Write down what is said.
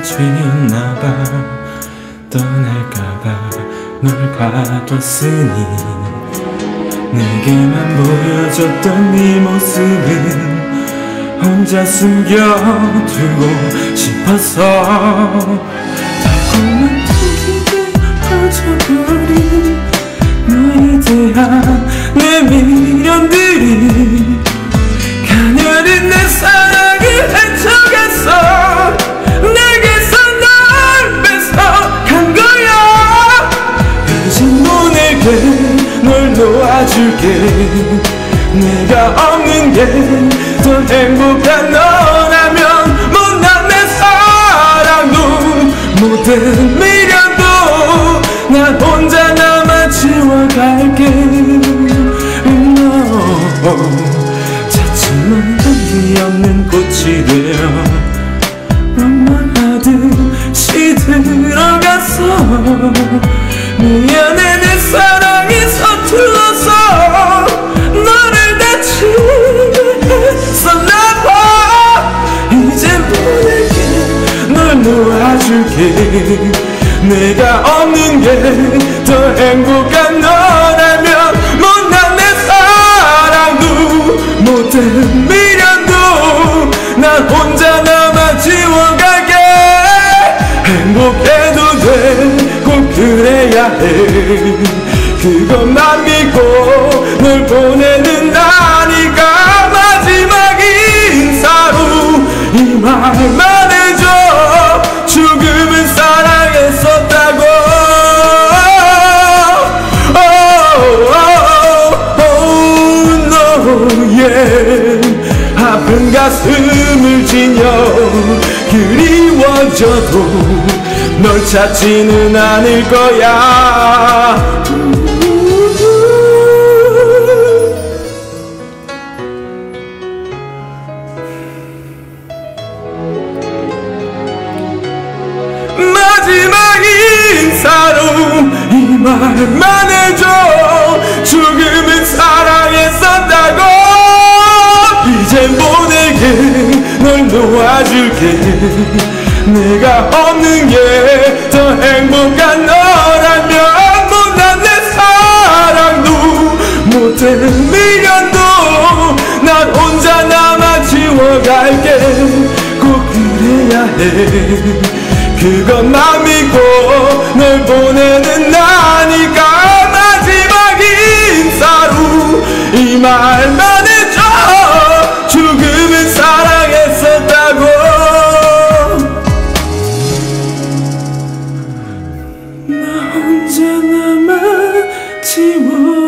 죄였나봐. 떠날까봐 널 가뒀으니 내게만 보여줬던 네 모습은 혼자 숨겨두고 싶어서 달콤한 기대 퍼져버린 너에 대한 내 미련들이 가녀린 내 사랑을 헤쳐갔어. 내게서 널 뺏어간 거야. 이젠 보낼게, 널 놓아줄게. 내가 없는 게 더 행복한 너라면 못난 내 사랑도 모든 미련도 난 혼자 남아 지워갈게. 자칫만 의미 없는 꽃이 되어 원망하듯 시들어갔어. 미안해, 내 사랑이 서툴러서 너를 다치게 했었나봐. 이젠 보낼게, 널 놓아줄게. 내가 없는 게 더 행복한 너라면 못난 내 사랑도 모든 미련도 난 혼자 남아 지워갈게. 행복해도 돼, 꼭 그래야 해. 그것만 믿고 널 보내는 나니까 마지막 인사로 이 말만 해줘. 죽음은 사랑했었다고. 아픈 가슴을 지녀 그리워져도 널 찾지는 않을 거야. 마지막 인사로 이 말만 해줘. 죽음은 사랑했었다고. 이젠 보낼게, 널 놓아줄게. 내가 없는 게 더 행복한 너라면 못난 내 사랑도 모든 미련도 난 혼자 남아 지워갈게. 꼭 그래야 해. 그것만 믿고 널 보내는 나니까 마지막 인사로 이 말만 해줘. 죽음은 사랑했었다고. 나 혼자 남아 지워